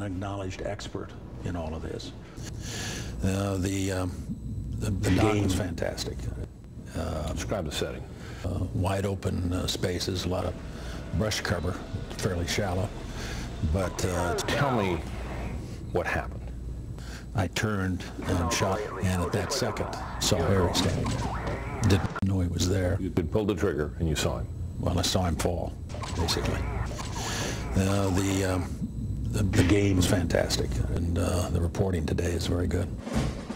acknowledged expert in all of this. The game was fantastic. Describe the setting. Wide open spaces, a lot of brush cover, fairly shallow. But tell me what happened. I turned and shot, and at that second saw Harry standing there. Didn't know he was there. You could pull the trigger and you saw him. Well, I saw him fall, basically. The game is fantastic, and the reporting today is very good.